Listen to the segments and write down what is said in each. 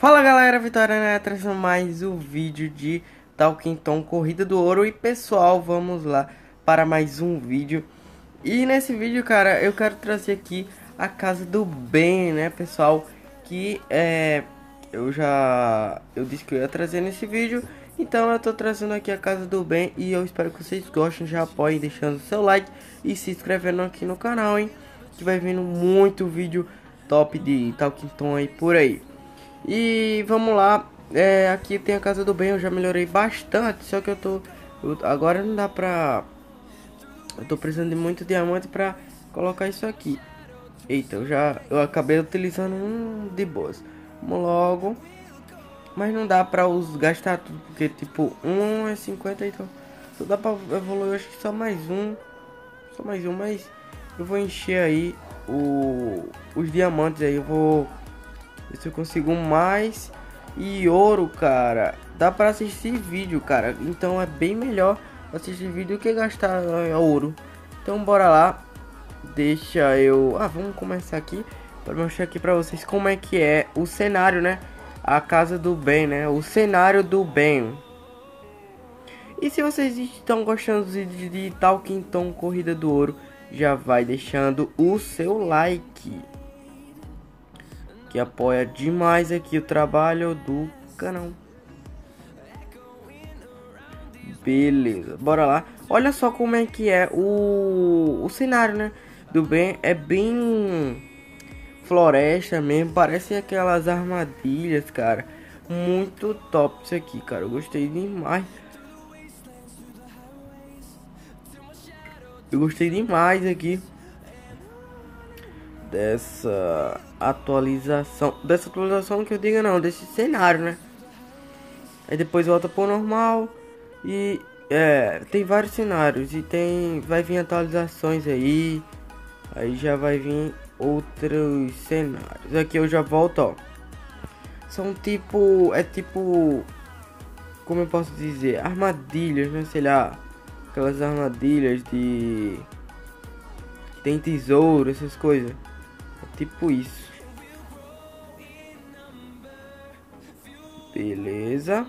Fala galera, Vitória, né? Trazendo mais um vídeo de Talking Tom Corrida do Ouro. E pessoal, vamos lá para mais um vídeo. E nesse vídeo, cara, eu quero trazer aqui a casa do Ben, né, pessoal? Que eu disse que eu ia trazer nesse vídeo. Então eu tô trazendo aqui a casa do Ben e eu espero que vocês gostem. Já apoiem deixando seu like e se inscrevendo aqui no canal, hein? Que vai vindo muito vídeo top de Talking Tom aí por aí. E vamos lá, aqui tem a casa do bem, eu já melhorei bastante, só que agora não dá pra... Eu tô precisando de muito diamante pra colocar isso aqui. Eita, eu acabei utilizando um de boas. Vamos logo. Mas não dá pra gastar tudo, porque tipo, um é 50, então só dá pra evoluir, acho que só mais um. Só mais um, mas eu vou encher aí os diamantes aí, eu vou... ver se eu consigo mais. E ouro, cara, dá pra assistir vídeo, cara. Então é bem melhor assistir vídeo do que gastar ouro. Então bora lá. Deixa eu... vamos começar aqui para mostrar aqui pra vocês como é que é o cenário, né? A casa do Ben, né? O cenário do Ben. E se vocês estão gostando dos vídeos de Talking Tom Corrida do Ouro, já vai deixando o seu like, que apoia demais aqui o trabalho do canal. Beleza, bora lá. Olha só como é que é o cenário, né? Do bem, é bem floresta mesmo. Parece aquelas armadilhas, cara. Muito top isso aqui, cara. Eu gostei demais. Eu gostei demais aqui dessa atualização que eu diga, não, desse cenário, né? Aí depois volta pro normal e tem vários cenários e vai vir atualizações aí já vai vir outros cenários. Aqui eu já volto, ó. São tipo, como eu posso dizer, armadilhas, né? Sei lá, aquelas armadilhas de que tem tesouro, essas coisas. É tipo isso. Beleza.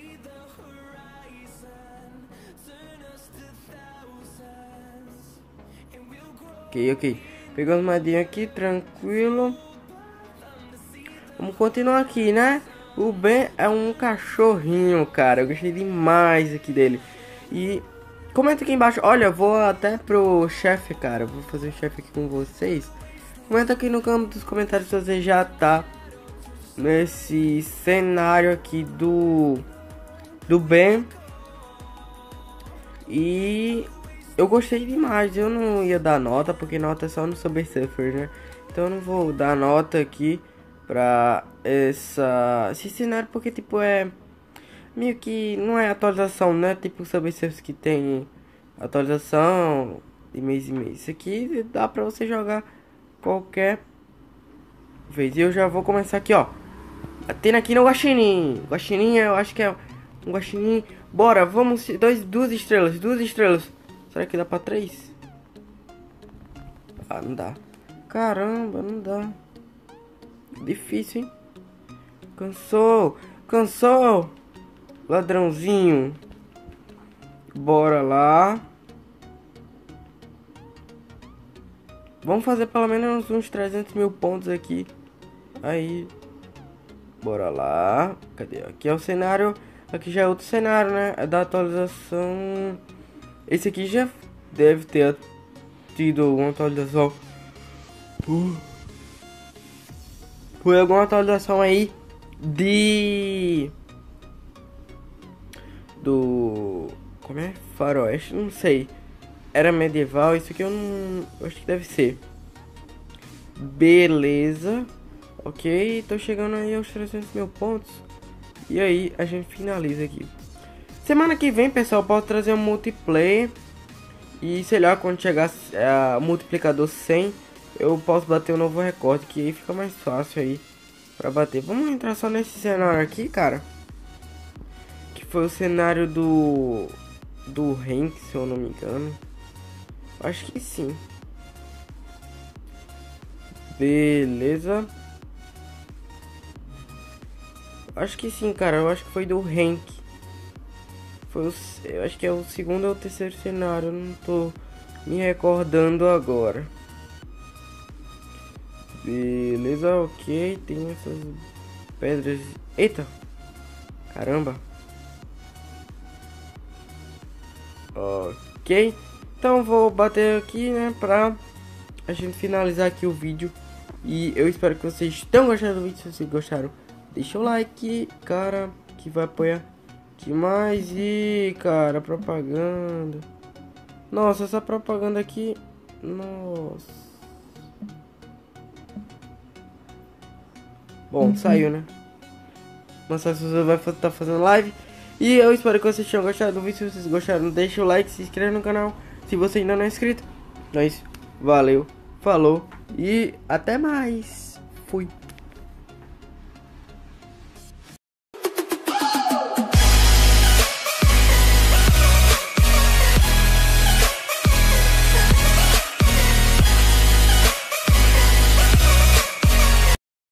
Ok. Pegando madinha aqui, tranquilo. Vamos continuar aqui, né? O Ben é um cachorrinho, cara. Eu gostei demais aqui dele. E comenta aqui embaixo. Olha, eu vou até pro chefe, cara. Vou fazer o chefe aqui com vocês. Comenta aqui no campo dos comentários se você já tá nesse cenário aqui do Ben. E eu gostei demais. Eu não ia dar nota, porque nota é só no Subway Surfer, né? Então eu não vou dar nota aqui pra esse cenário, porque tipo meio que não é atualização, né? Tipo o Subway Surfer que tem atualização de mês em mês. Isso aqui dá pra você jogar qualquer vez. E eu já vou começar aqui, ó. Tendo aqui no Guaxinim. Guaxinim, eu acho que é um Guaxinim. Bora, vamos. Duas estrelas. Será que dá pra 3? Não dá. Caramba, não dá. Difícil, hein? Cansou. Ladrãozinho. Bora lá. Vamos fazer pelo menos uns 300 mil pontos aqui. Aí. Bora lá. Cadê? Aqui é o cenário. Aqui já é outro cenário, né? É da atualização. Esse aqui já deve ter tido uma atualização. Foi alguma atualização aí como é? Faroeste? Não sei. Era medieval. Isso aqui eu não... eu acho que deve ser. Beleza. Ok, tô chegando aí aos 300 mil pontos. E aí a gente finaliza aqui. Semana que vem, pessoal, eu posso trazer um multiplayer. E sei lá, quando chegar a multiplicador 100, eu posso bater um novo recorde, que aí fica mais fácil aí pra bater. Vamos entrar só nesse cenário aqui, cara. Que foi o cenário do Hank, se eu não me engano. Acho que sim. Beleza. Acho que sim, cara. Eu acho que foi do Hank. Eu acho que é o segundo ou o terceiro cenário. Eu não tô me recordando agora. Beleza, ok. Tem essas pedras. Eita! Caramba! Ok. Então vou bater aqui, né? Pra a gente finalizar aqui o vídeo. E eu espero que vocês tenham gostado do vídeo. Se vocês gostaram, deixa o like, cara, que vai apoiar demais. E, cara, propaganda. Nossa, essa propaganda aqui. Nossa. Bom, saiu, né? Nossa, se você vai estar fazendo live. E eu espero que vocês tenham gostado do vídeo. Se vocês gostaram, deixa o like, se inscreve no canal. Se você ainda não é inscrito. Valeu, falou e até mais. Fui.